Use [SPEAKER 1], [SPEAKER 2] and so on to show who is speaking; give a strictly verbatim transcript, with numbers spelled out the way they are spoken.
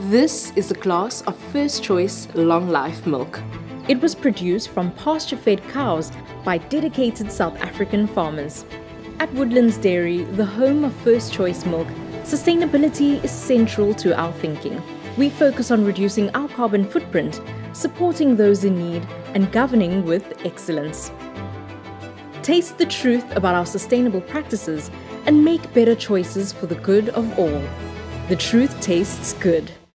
[SPEAKER 1] This is a glass of First Choice Long Life milk.
[SPEAKER 2] It was produced from pasture-fed cows by dedicated South African farmers. At Woodlands Dairy, the home of First Choice milk, sustainability is central to our thinking. We focus on reducing our carbon footprint, supporting those in need, and governing with excellence. Taste the truth about our sustainable practices and make better choices for the good of all. The truth tastes good.